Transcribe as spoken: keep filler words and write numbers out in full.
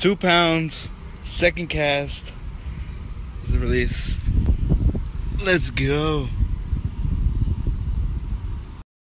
Two pounds, second cast is the release. Let's go.